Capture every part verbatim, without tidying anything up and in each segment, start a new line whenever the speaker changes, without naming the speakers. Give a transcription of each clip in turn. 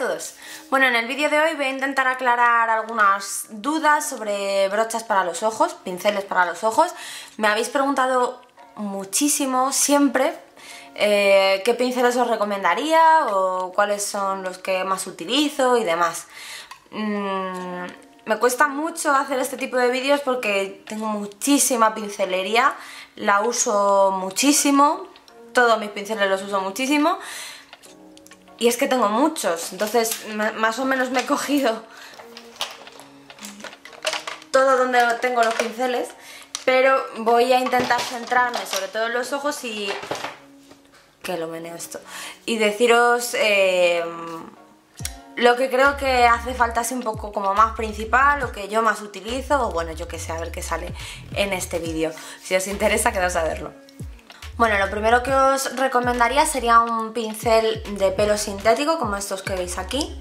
todos. Bueno, en el vídeo de hoy voy a intentar aclarar algunas dudas sobre brochas para los ojos, pinceles para los ojos. Me habéis preguntado muchísimo siempre eh, qué pinceles os recomendaría o cuáles son los que más utilizo y demás. Mm, me cuesta mucho hacer este tipo de vídeos porque tengo muchísima pincelería, la uso muchísimo, todos mis pinceles los uso muchísimo. Y es que tengo muchos, entonces más o menos me he cogido todo donde tengo los pinceles, pero voy a intentar centrarme sobre todo en los ojos y... que lo meneo esto. Y deciros eh, lo que creo que hace falta así un poco como más principal, lo que yo más utilizo, o bueno, yo que sé, a ver qué sale en este vídeo. Si os interesa, quedaos a verlo. Bueno, lo primero que os recomendaría sería un pincel de pelo sintético como estos que veis aquí,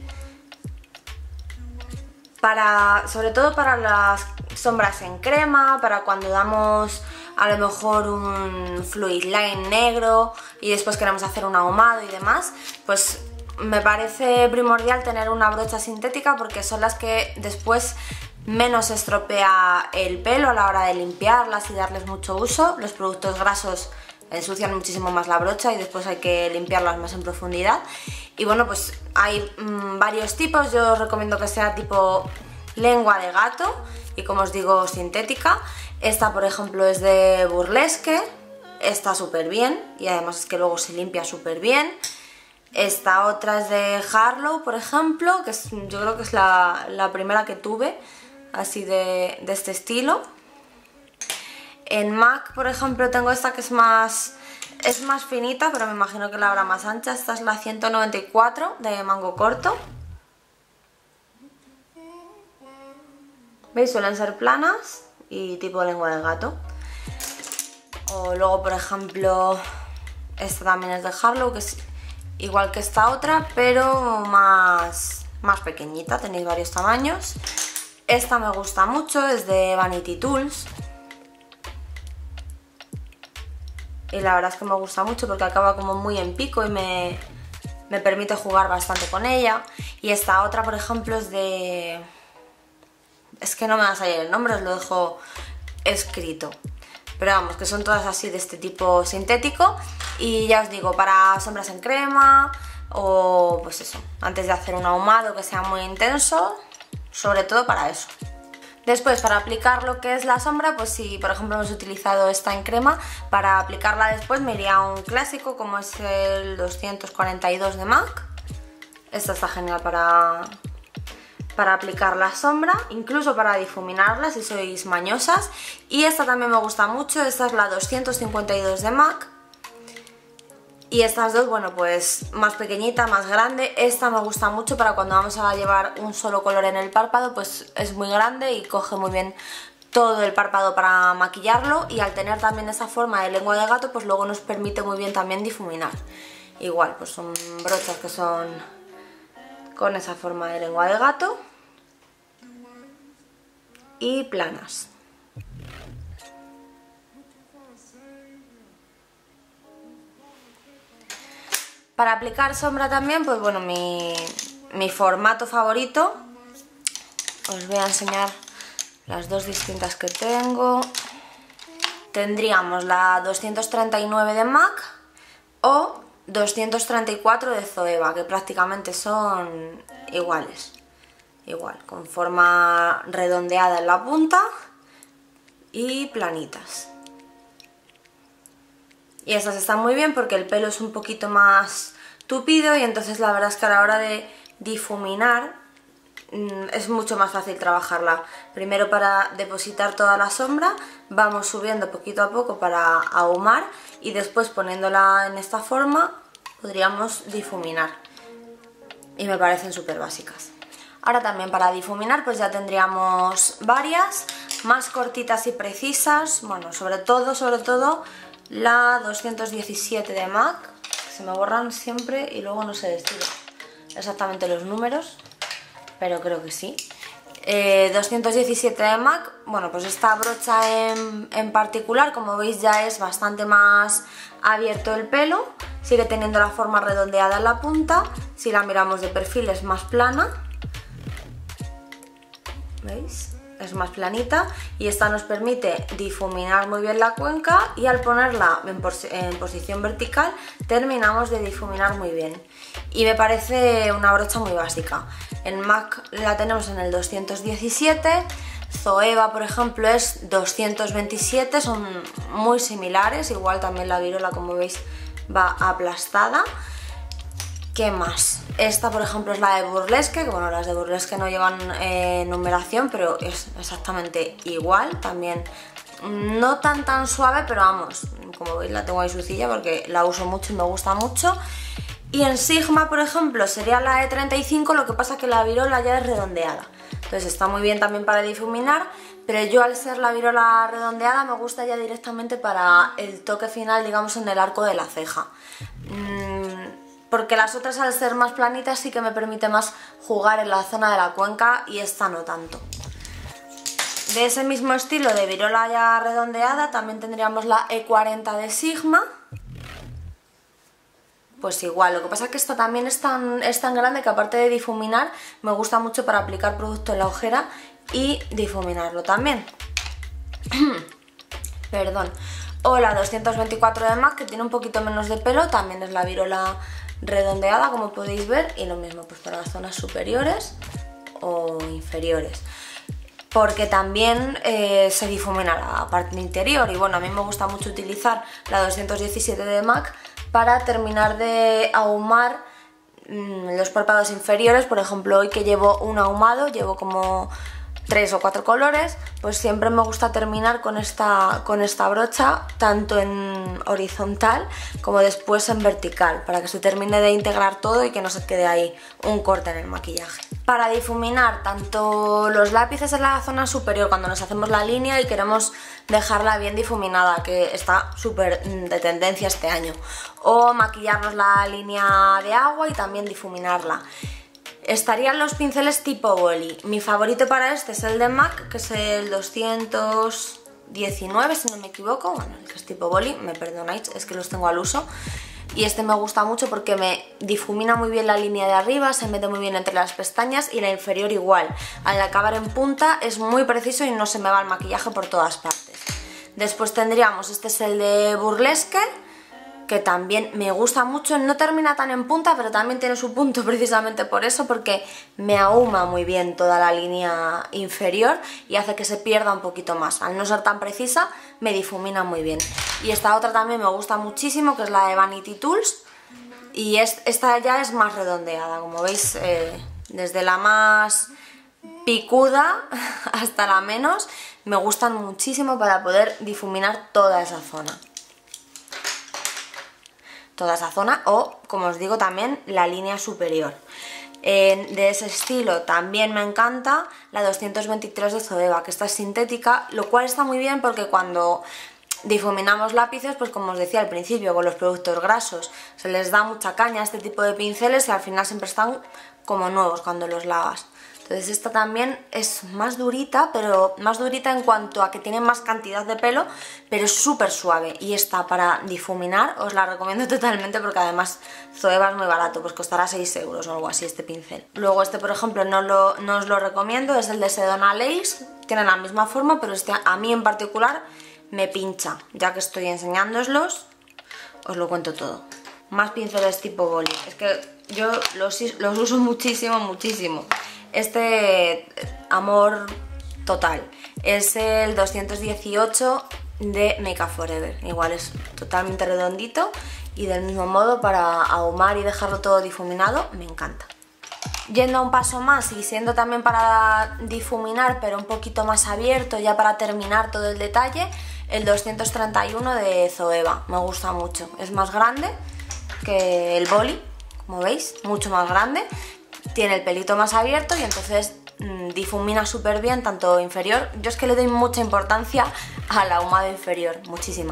para, sobre todo para las sombras en crema, para cuando damos a lo mejor un fluid line negro y después queremos hacer un ahumado y demás, pues me parece primordial tener una brocha sintética porque son las que después menos estropea el pelo a la hora de limpiarlas y darles mucho uso. Los productos grasos ensucian muchísimo más la brocha y después hay que limpiarlas más en profundidad. Y bueno, pues hay mmm, varios tipos. Yo os recomiendo que sea tipo lengua de gato y, como os digo, sintética. Esta, por ejemplo, es de Burlesque, está súper bien y además es que luego se limpia súper bien. Esta otra es de Harlow, por ejemplo, que es, yo creo que es la, la primera que tuve así de, de este estilo. En MAC, por ejemplo, tengo esta que es más, es más finita, pero me imagino que la habrá más ancha. Esta es la ciento noventa y cuatro de mango corto. ¿Veis? Suelen ser planas y tipo lengua de gato. O luego, por ejemplo, esta también es de Harlow, que es igual que esta otra, pero más, más pequeñita. Tenéis varios tamaños. Esta me gusta mucho, es de Vanity Tools. Y la verdad es que me gusta mucho porque acaba como muy en pico y me, me permite jugar bastante con ella. Y esta otra, por ejemplo, es de... es que no me va a salir el nombre, os lo dejo escrito. Pero vamos, que son todas así de este tipo sintético. Y ya os digo, para sombras en crema o pues eso, antes de hacer un ahumado que sea muy intenso, sobre todo para eso. Después, para aplicar lo que es la sombra, pues si por ejemplo hemos utilizado esta en crema, para aplicarla después me iría a un clásico como es el doscientos cuarenta y dos de MAC. Esta está genial para, para aplicar la sombra, incluso para difuminarla si sois mañosas. Y esta también me gusta mucho, esta es la doscientos cincuenta y dos de MAC. Y estas dos, bueno, pues más pequeñita, más grande. Esta me gusta mucho para cuando vamos a llevar un solo color en el párpado, pues es muy grande y coge muy bien todo el párpado para maquillarlo. Y al tener también esa forma de lengua de gato, pues luego nos permite muy bien también difuminar. Igual, pues son brochas que son con esa forma de lengua de gato y planas. Para aplicar sombra también, pues bueno, mi, mi formato favorito, os voy a enseñar las dos distintas que tengo. Tendríamos la doscientos treinta y nueve de MAC o doscientos treinta y cuatro de Zoeva, que prácticamente son iguales. Igual, con forma redondeada en la punta y planitas. Y estas están muy bien porque el pelo es un poquito más tupido y entonces la verdad es que a la hora de difuminar mmm, es mucho más fácil trabajarla. Primero para depositar toda la sombra, vamos subiendo poquito a poco para ahumar y después poniéndola en esta forma podríamos difuminar. Y me parecen súper básicas. Ahora también para difuminar pues ya tendríamos varias, más cortitas y precisas, bueno, sobre todo, sobre todo... la doscientos diecisiete de MAC, que se me borran siempre y luego no sé decir exactamente los números, pero creo que sí. eh, doscientos diecisiete de MAC. Bueno, pues esta brocha en, en particular, como veis, ya es bastante más abierto el pelo, sigue teniendo la forma redondeada en la punta, si la miramos de perfil es más plana, ¿veis? Es más planita y esta nos permite difuminar muy bien la cuenca y al ponerla en, pos en posición vertical terminamos de difuminar muy bien. Y me parece una brocha muy básica. En MAC la tenemos en el doscientos diecisiete, Zoeva por ejemplo es doscientos veintisiete, son muy similares, igual también la virola como veis va aplastada. ¿Qué más? Esta por ejemplo es la de Burlesque, que bueno, las de Burlesque no llevan eh, numeración, pero es exactamente igual, también no tan tan suave, pero vamos, como veis la tengo ahí sucilla porque la uso mucho y me gusta mucho. Y en Sigma por ejemplo sería la E treinta y cinco, lo que pasa que la virola ya es redondeada, entonces está muy bien también para difuminar, pero yo al ser la virola redondeada me gusta ya directamente para el toque final, digamos en el arco de la ceja. Mm, porque las otras al ser más planitas sí que me permite más jugar en la zona de la cuenca y esta no tanto. De ese mismo estilo de virola ya redondeada también tendríamos la E cuarenta de Sigma. Pues igual, lo que pasa es que esta también es tan, es tan grande que aparte de difuminar me gusta mucho para aplicar producto en la ojera y difuminarlo también. Perdón. O la doscientos veinticuatro de MAC, que tiene un poquito menos de pelo, también es la virola redondeada como podéis ver, y lo mismo pues para las zonas superiores o inferiores, porque también eh, se difumina la parte interior. Y bueno, a mí me gusta mucho utilizar la doscientos diecisiete de MAC para terminar de ahumar mmm, los párpados inferiores. Por ejemplo, hoy que llevo un ahumado, llevo como tres o cuatro colores, pues siempre me gusta terminar con esta, con esta brocha, tanto en horizontal como después en vertical, para que se termine de integrar todo y que no se quede ahí un corte en el maquillaje. Para difuminar tanto los lápices en la zona superior, cuando nos hacemos la línea y queremos dejarla bien difuminada, que está súper de tendencia este año, o maquillarnos la línea de agua y también difuminarla, estarían los pinceles tipo boli. Mi favorito para este es el de MAC, que es el doscientos diecinueve si no me equivoco, bueno, el que es tipo boli, me perdonáis, es que los tengo al uso. Y este me gusta mucho porque me difumina muy bien la línea de arriba, se mete muy bien entre las pestañas, y la inferior igual. Al acabar en punta es muy preciso y no se me va el maquillaje por todas partes. Después tendríamos, este es el de Burlesque, que también me gusta mucho, no termina tan en punta, pero también tiene su punto precisamente por eso, porque me ahuma muy bien toda la línea inferior y hace que se pierda un poquito más. Al no ser tan precisa, me difumina muy bien. Y esta otra también me gusta muchísimo, que es la de Vanity Tools, y es, esta ya es más redondeada, como veis, eh, desde la más picuda hasta la menos, me gustan muchísimo para poder difuminar toda esa zona. Toda esa zona o, como os digo, también la línea superior. Eh, de ese estilo también me encanta la doscientos veintitrés de Zoeva, que esta es sintética, lo cual está muy bien porque cuando difuminamos lápices, pues como os decía al principio, con los productos grasos se les da mucha caña a este tipo de pinceles y al final siempre están como nuevos cuando los lavas. Entonces esta también es más durita, pero más durita en cuanto a que tiene más cantidad de pelo, pero es súper suave. Y esta para difuminar os la recomiendo totalmente, porque además Zoeva es muy barato, pues costará seis euros o algo así este pincel. Luego este por ejemplo no, lo, no os lo recomiendo, es el de Sedona Lace, tiene la misma forma, pero este a mí en particular me pincha. Ya que estoy enseñándoslos, os lo cuento todo. Más pinceles tipo boli, es que yo los, los uso muchísimo, muchísimo. Este amor total es el doscientos dieciocho de Make Up For Ever, igual es totalmente redondito y del mismo modo para ahumar y dejarlo todo difuminado, me encanta. Yendo a un paso más y siendo también para difuminar pero un poquito más abierto, ya para terminar todo el detalle, el doscientos treinta y uno de Zoeva, me gusta mucho, es más grande que el boli, como veis, mucho más grande. Tiene el pelito más abierto y entonces mmm, difumina súper bien, tanto inferior. Yo es que le doy mucha importancia al ahumado inferior, muchísima.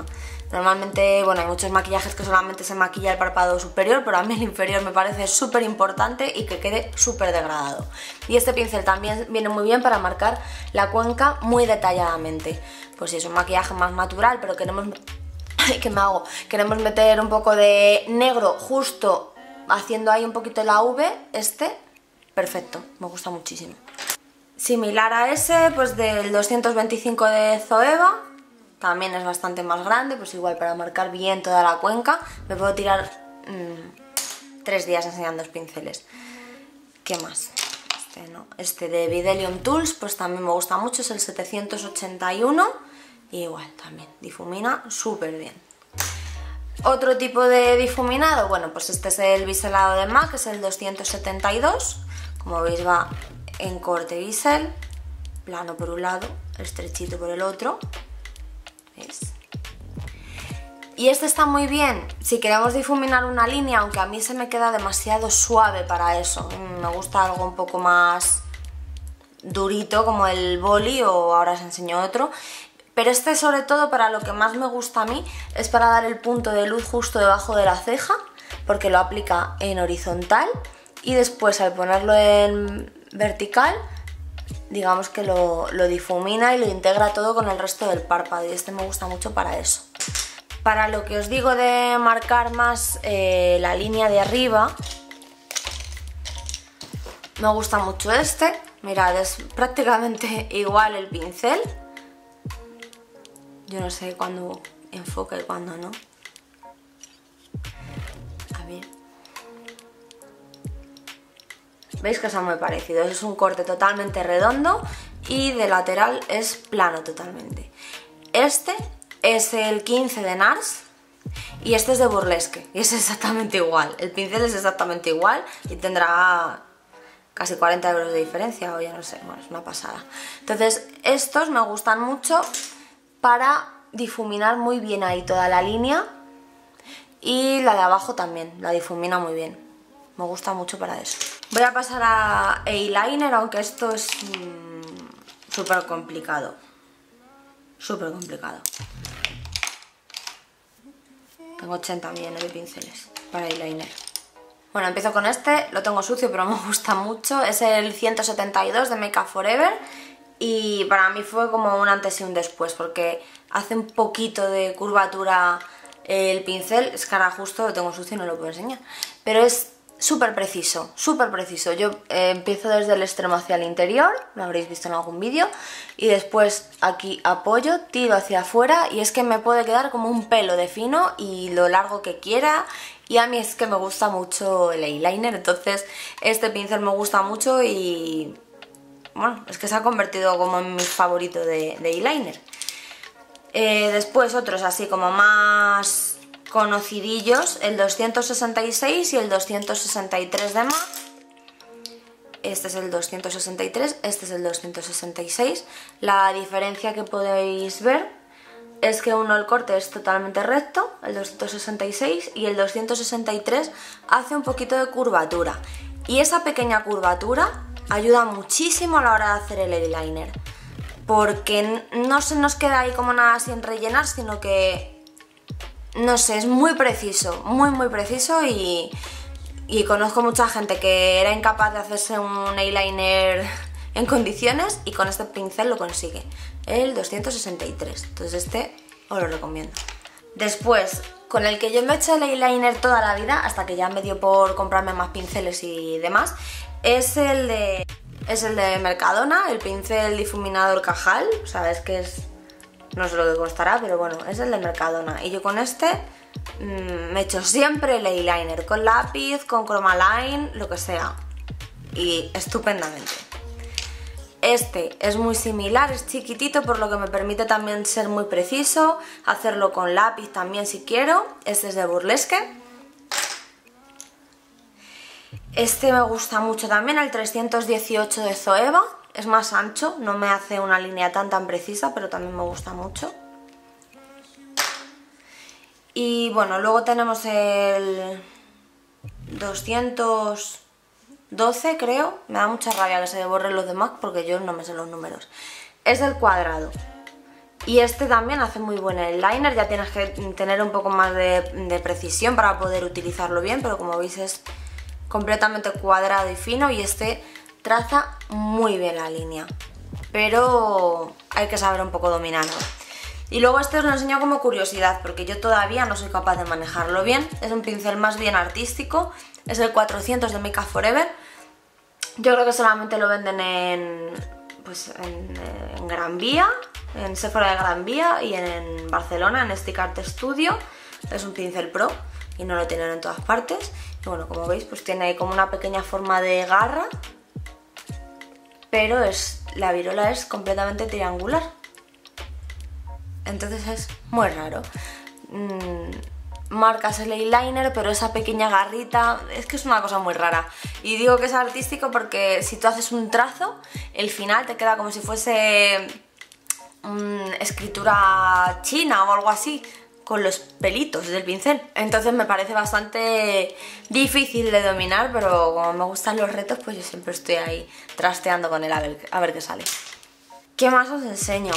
Normalmente, bueno, hay muchos maquillajes que solamente se maquilla el párpado superior, pero a mí el inferior me parece súper importante y que quede súper degradado. Y este pincel también viene muy bien para marcar la cuenca muy detalladamente. Pues si es un maquillaje más natural, pero queremos... ¿Qué me hago? Queremos meter un poco de negro justo haciendo ahí un poquito la V, este, perfecto, me gusta muchísimo. Similar a ese, pues del doscientos veinticinco de Zoeva, también es bastante más grande, pues igual para marcar bien toda la cuenca, me puedo tirar mmm, tres días enseñando los pinceles. ¿Qué más? Este no, este de Bdellium Tools, pues también me gusta mucho, es el setecientos ochenta y uno, y igual también difumina súper bien. Otro tipo de difuminado, bueno, pues este es el biselado de MAC, que es el doscientos setenta y dos, como veis va en corte bisel, plano por un lado, estrechito por el otro, ¿veis? Y este está muy bien si queremos difuminar una línea, aunque a mí se me queda demasiado suave para eso, me gusta algo un poco más durito como el boli, o ahora os enseño otro. Pero este, sobre todo, para lo que más me gusta a mí, es para dar el punto de luz justo debajo de la ceja, porque lo aplica en horizontal y después al ponerlo en vertical, digamos que lo, lo difumina y lo integra todo con el resto del párpado, y este me gusta mucho para eso. Para lo que os digo de marcar más eh, la línea de arriba, me gusta mucho este. Mirad, es prácticamente igual el pincel. Yo no sé cuándo enfoca y cuándo no. A ver. ¿Veis que son muy parecidos? Es un corte totalmente redondo y de lateral es plano totalmente. Este es el quince de NARS y este es de Burlesque. Y es exactamente igual. El pincel es exactamente igual y tendrá casi cuarenta euros de diferencia, o ya no sé, bueno, es una pasada. Entonces, estos me gustan mucho para difuminar muy bien ahí toda la línea, y la de abajo también, la difumina muy bien, me gusta mucho para eso. Voy a pasar a eyeliner, aunque esto es mmm, súper complicado, súper complicado. Tengo ochenta millones de pinceles para eyeliner. Bueno, empiezo con este, lo tengo sucio pero me gusta mucho, es el ciento setenta y dos de Make Up For Ever. Y para mí fue como un antes y un después, porque hace un poquito de curvatura el pincel. Es que ahora justo lo tengo sucio y no lo puedo enseñar, pero es súper preciso, súper preciso. Yo eh, empiezo desde el extremo hacia el interior, lo habréis visto en algún vídeo, y después aquí apoyo, tiro hacia afuera, y es que me puede quedar como un pelo de fino y lo largo que quiera. Y a mí es que me gusta mucho el eyeliner, entonces este pincel me gusta mucho y... bueno, es que se ha convertido como en mi favorito de, de eyeliner. Eh, después otros así como más conocidillos, el doscientos sesenta y seis y el doscientos sesenta y tres de MAC. Este es el doscientos sesenta y tres, este es el doscientos sesenta y seis. La diferencia que podéis ver es que uno, el corte es totalmente recto, el doscientos sesenta y seis, y el doscientos sesenta y tres hace un poquito de curvatura. Y esa pequeña curvatura ayuda muchísimo a la hora de hacer el eyeliner, porque no se nos queda ahí como nada sin rellenar, sino que, no sé, es muy preciso, muy muy preciso, y, y conozco mucha gente que era incapaz de hacerse un eyeliner en condiciones y con este pincel lo consigue, el doscientos sesenta y tres, entonces este os lo recomiendo. Después, con el que yo me he hecho el eyeliner toda la vida, hasta que ya me dio por comprarme más pinceles y demás, es el de, es el de Mercadona, el pincel difuminador Cajal. O sea, es que es, no sé lo que costará, pero bueno, es el de Mercadona. Y yo con este mmm, me he hecho siempre el eyeliner, con lápiz, con Chromaline, lo que sea, y estupendamente. Este es muy similar, es chiquitito, por lo que me permite también ser muy preciso, hacerlo con lápiz también si quiero. Este es de Burlesque. Este me gusta mucho también, el trescientos dieciocho de Zoeva. Es más ancho, no me hace una línea tan tan precisa, pero también me gusta mucho. Y bueno, luego tenemos el doscientos doce, creo. Me da mucha rabia que se me borren los de MAC porque yo no me sé los números. Es del cuadrado. Y este también hace muy buen eyeliner, ya tienes que tener un poco más de, de precisión para poder utilizarlo bien, pero como veis es completamente cuadrado y fino y este traza muy bien la línea, pero hay que saber un poco dominarlo. Y luego este os lo enseño como curiosidad porque yo todavía no soy capaz de manejarlo bien. Es un pincel más bien artístico, es el cuatrocientos de Makeup Forever. Yo creo que solamente lo venden en, pues en, en Gran Vía, en Sephora de Gran Vía y en Barcelona, en Stick Art Studio. Es un pincel pro y no lo tienen en todas partes. Y bueno, como veis, pues tiene como una pequeña forma de garra, pero es, la virola es completamente triangular. Entonces es muy raro. Mm, marcas el eyeliner, pero esa pequeña garrita, es que es una cosa muy rara. Y digo que es artístico porque si tú haces un trazo, el final te queda como si fuese um, escritura china o algo así, con los pelitos del pincel. Entonces me parece bastante difícil de dominar, pero como me gustan los retos, pues yo siempre estoy ahí trasteando con él a ver, a ver qué sale. ¿Qué más os enseño?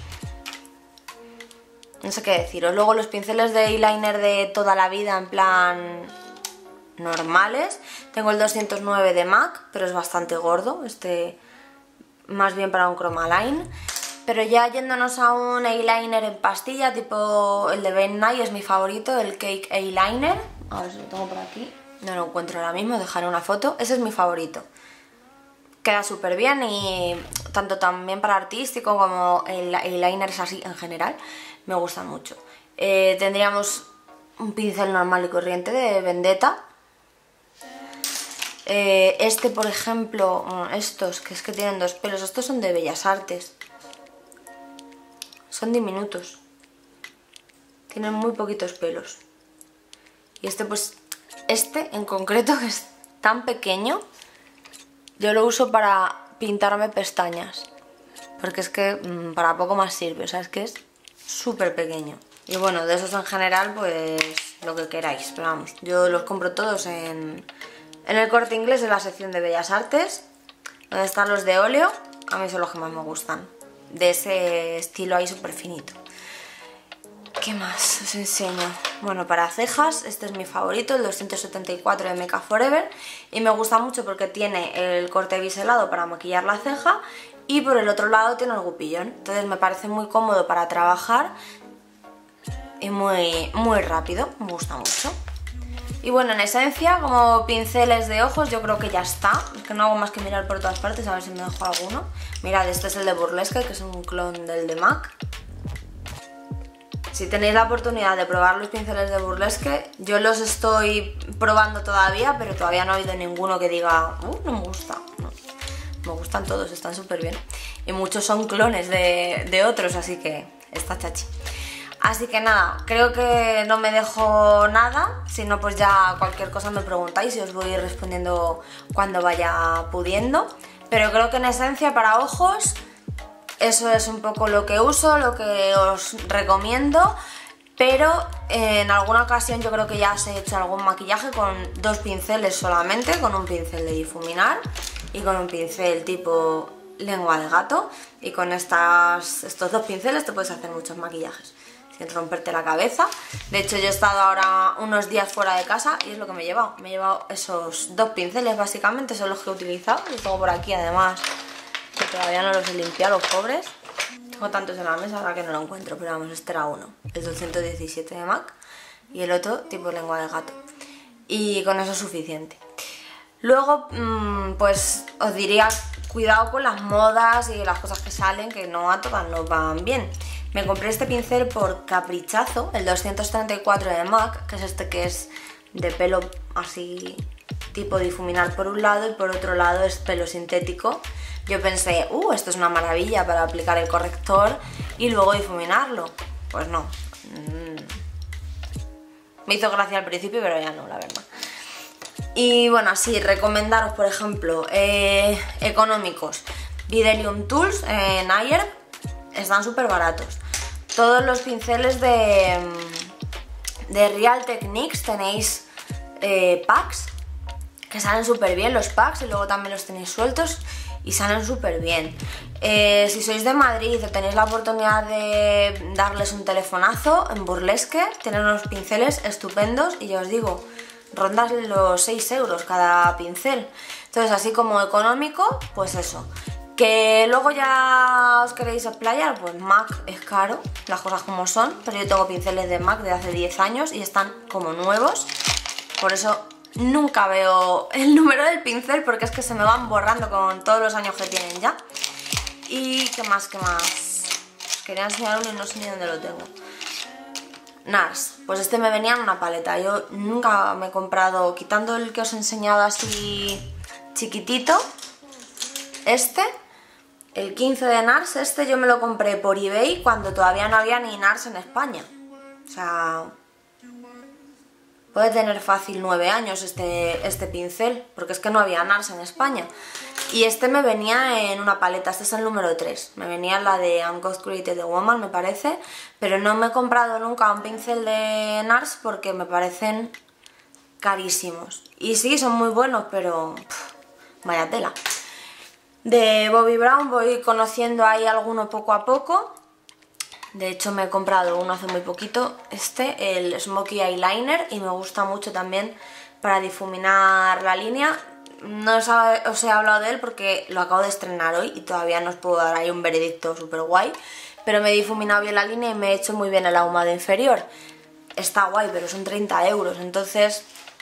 No sé qué deciros. Luego los pinceles de eyeliner de toda la vida, en plan normales. Tengo el doscientos nueve de MAC, pero es bastante gordo. Este más bien para un Chromaline. Pero ya yéndonos a un eyeliner en pastilla, tipo el de Ben Nye es mi favorito, el Cake Eyeliner. A ver si lo tengo por aquí. No lo encuentro ahora mismo, dejaré una foto. Ese es mi favorito. Queda súper bien y tanto también para artístico como el eyeliners así en general me gustan mucho. Eh, tendríamos un pincel normal y corriente de Vendetta. Eh, este, por ejemplo, estos, que es que tienen dos pelos, estos son de Bellas Artes. Son diminutos. Tienen muy poquitos pelos. Y este, pues, este en concreto, que es tan pequeño, yo lo uso para pintarme pestañas. Porque es que mmm, para poco más sirve, o sea, es que es súper pequeño. Y bueno, de esos en general, pues lo que queráis. Pero vamos, yo los compro todos en, en el Corte Inglés, en la sección de Bellas Artes, donde están los de óleo. A mí son los que más me gustan, de ese estilo ahí súper finito. ¿Qué más os enseño? Bueno, para cejas, este es mi favorito, el doscientos setenta y cuatro de Makeup Forever. Y me gusta mucho porque tiene el corte biselado para maquillar la ceja y por el otro lado tiene el gupillón. Entonces me parece muy cómodo para trabajar y muy, muy rápido, me gusta mucho. Y bueno, en esencia, como pinceles de ojos, yo creo que ya está. Es que no hago más que mirar por todas partes a ver si me dejo alguno. Mirad, este es el de Burlesque, que es un clon del de MAC. Si tenéis la oportunidad de probar los pinceles de Burlesque, yo los estoy probando todavía, pero todavía no ha habido ninguno que diga, uh, no me gusta. No. Me gustan todos, están súper bien. Y muchos son clones de, de otros, así que está chachi. Así que nada, creo que no me dejo nada, si no pues ya cualquier cosa me preguntáis y os voy respondiendo cuando vaya pudiendo. Pero creo que en esencia para ojos eso es un poco lo que uso, lo que os recomiendo. Pero en alguna ocasión yo creo que ya os he hecho algún maquillaje con dos pinceles solamente, con un pincel de difuminar y con un pincel tipo lengua de gato. Y con estas, estos dos pinceles te puedes hacer muchos maquillajes sin romperte la cabeza. De hecho, yo he estado ahora unos días fuera de casa y es lo que me he llevado. Me he llevado esos dos pinceles, básicamente, son los que he utilizado. Los tengo por aquí, además, que todavía no los he limpiado, los pobres. Tengo tantos en la mesa ahora que no lo encuentro, pero vamos, este era uno, el doscientos diecisiete de MAC, y el otro tipo lengua de gato. Y con eso es suficiente. Luego, pues os diría, cuidado con las modas y las cosas que salen, que no a todas nos van bien. Me compré este pincel por caprichazo, el doscientos treinta y cuatro de MAC, que es este que es de pelo así tipo difuminar por un lado y por otro lado es pelo sintético. Yo pensé, uh, esto es una maravilla para aplicar el corrector y luego difuminarlo. Pues no. Mm. Me hizo gracia al principio, pero ya no, la verdad. Y bueno, así, recomendaros, por ejemplo, eh, económicos. Bdellium Tools en Ayer están súper baratos. Todos los pinceles de, de Real Techniques tenéis eh, packs, que salen súper bien los packs y luego también los tenéis sueltos y salen súper bien. Eh, si sois de Madrid o tenéis la oportunidad de darles un telefonazo, en Burlesque tienen unos pinceles estupendos y ya os digo, rondas los seis euros cada pincel. Entonces, así como económico, pues eso. Que luego ya os queréis explayar, pues MAC es caro, las cosas como son, pero yo tengo pinceles de MAC de hace diez años y están como nuevos, por eso nunca veo el número del pincel porque es que se me van borrando con todos los años que tienen ya. Y qué más, qué más, os quería enseñar uno y no sé ni dónde lo tengo. NARS, pues este me venía en una paleta, yo nunca me he comprado, quitando el que os he enseñado así chiquitito, este... El quince de NARS, este yo me lo compré por eBay cuando todavía no había ni NARS en España. O sea, puede tener fácil nueve años este, este pincel, porque es que no había NARS en España. Y este me venía en una paleta, este es el número tres. Me venía en la de I'm God Created a Woman, me parece. Pero no me he comprado nunca un pincel de NARS porque me parecen carísimos. Y sí, son muy buenos, pero pff, vaya tela. De Bobbi Brown voy conociendo ahí alguno poco a poco. De hecho me he comprado uno hace muy poquito, este, el Smokey Eyeliner, y me gusta mucho también para difuminar la línea. No os, ha, os he hablado de él porque lo acabo de estrenar hoy y todavía no os puedo dar ahí un veredicto súper guay, pero me he difuminado bien la línea y me he hecho muy bien el ahumado inferior. Está guay, pero son treinta euros, entonces...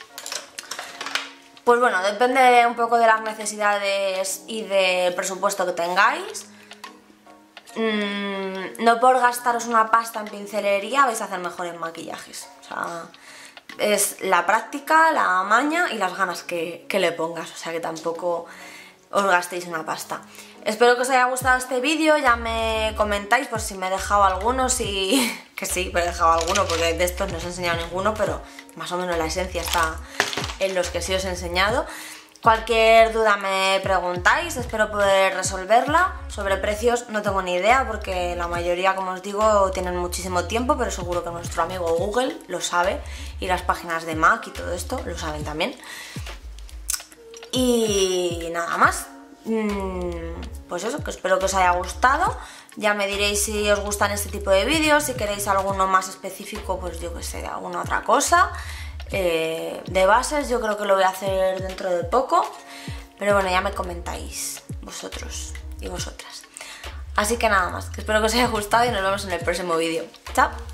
Pues bueno, depende un poco de las necesidades y del presupuesto que tengáis. Mm, no por gastaros una pasta en pincelería vais a hacer mejores maquillajes. O sea, es la práctica, la maña y las ganas que, que le pongas. O sea que tampoco os gastéis una pasta. Espero que os haya gustado este vídeo, ya me comentáis por si me he dejado alguno, si... que sí, me he dejado alguno porque de estos no os he enseñado ninguno, pero más o menos la esencia está en los que sí os he enseñado. Cualquier duda me preguntáis, espero poder resolverla. Sobre precios no tengo ni idea porque la mayoría, como os digo, tienen muchísimo tiempo, pero seguro que nuestro amigo Google lo sabe y las páginas de MAC y todo esto lo saben también. Y nada más. Pues eso, que espero que os haya gustado. Ya me diréis si os gustan este tipo de vídeos, si queréis alguno más específico, pues yo que sé, de alguna otra cosa. Eh, de bases yo creo que lo voy a hacer dentro de poco, pero bueno, ya me comentáis vosotros y vosotras. Así que nada más, que espero que os haya gustado y nos vemos en el próximo vídeo. ¡Chao!